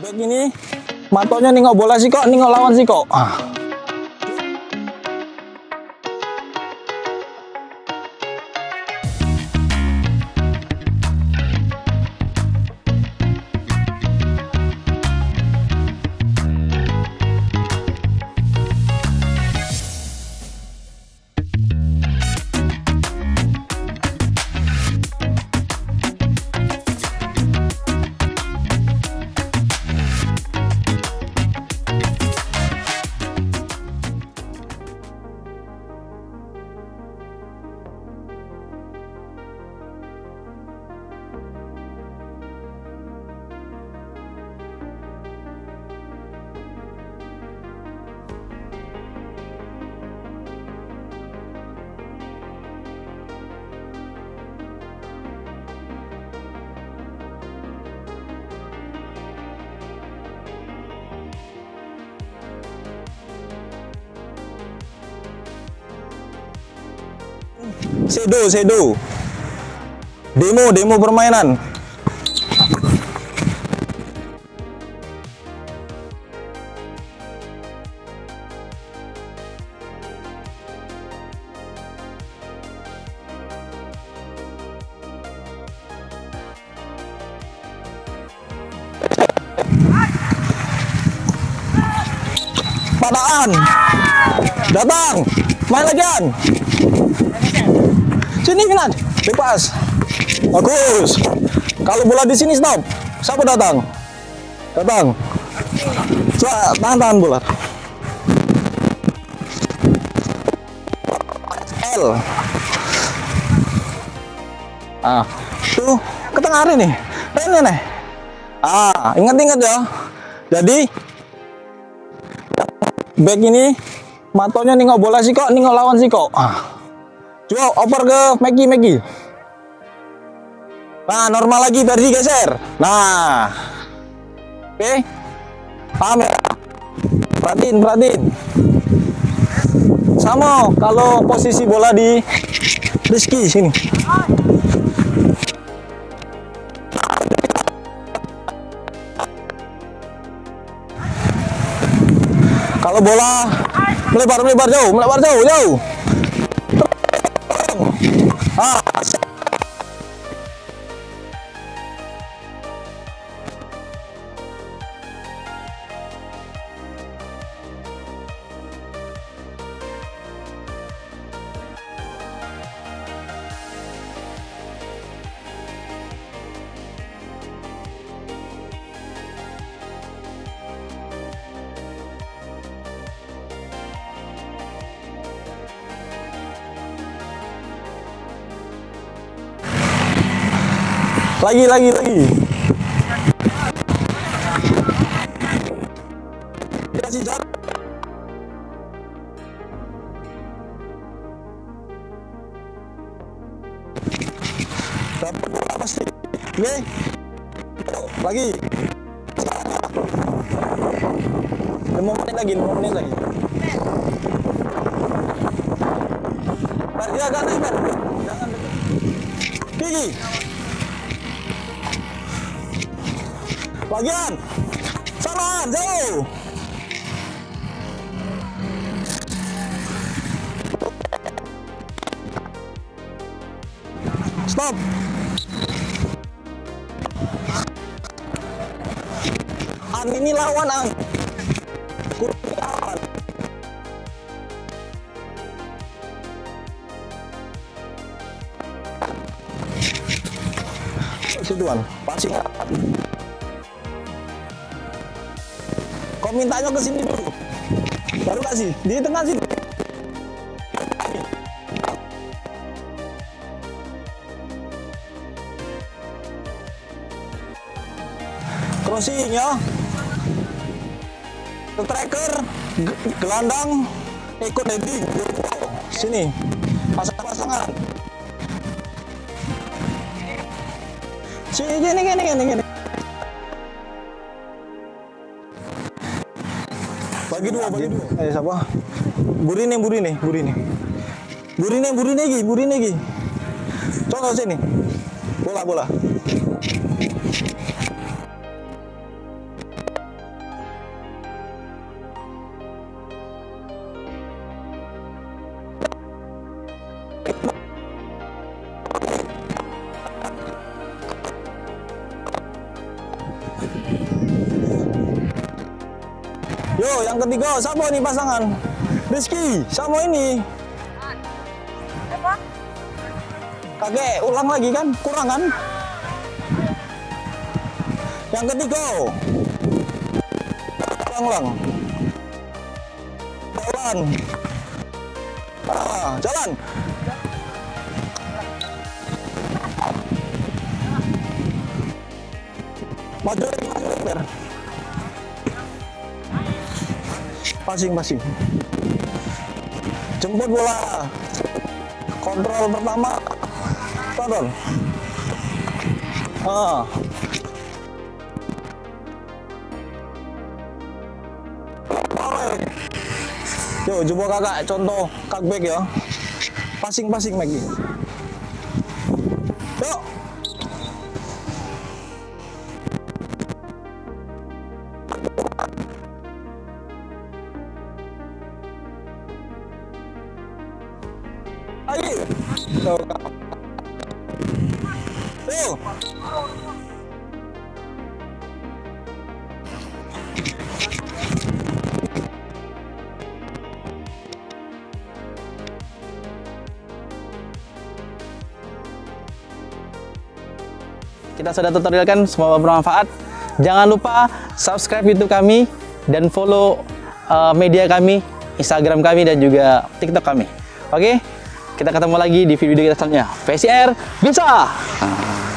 Back ini matonya nengok bola sih kok, nengok lawan sih kok. Sedo. Demo permainan. Padaan. Datang. Main lagian. Sini Milan, bebas. Bagus. Kalau bola di sini stop. Siapa datang? Datang. Coba tahan bola. L. Tuh ke tengah hari nih. Ini nih. Ingat ya. Jadi back ini matonya nengok bola sih kok, nengok lawan sih kok. Coba oper ke Maggie. Nah, normal lagi, biar digeser. Nah, oke, paham ya? Perhatiin. Sama kalau posisi bola di Rizky sini. Kalau bola melebar jauh. Lagi. Kasih jarak. Dapat bola pasti. Oke. Lagi. 5 menit lagi. Dia agak naik, Jangan Gigi. Bagian. Salah, jauh. Stop. Ini lawan lawan. Situan, passing. Kau mintanya ke sini dulu. Baru kasih di tengah sini. Crossing ya. Striker, gelandang, ikut heading. Sini, pasang-pasangan. Sini, gini. Bagi dua. Siapa? Burini. Coba sini. Bola. Yo, yang ketiga, siapa nih pasangan? Rizky, sama ini. Apa? Kakek, ulang lagi kan? Kurang kan? Yang ketiga. Ulang. Jalan. Jalan. Maju. Passing. Jemput bola. Kontrol pertama. Kontrol. Yo, coba kakak contoh cutback ya. Passing lagi. Yo. Ayo. Yo. Kita sudah tutorialkan, semoga bermanfaat. Jangan lupa subscribe YouTube kami dan follow media kami, Instagram kami dan juga TikTok kami. Oke, kita ketemu lagi di video kita selanjutnya. PSR bisa!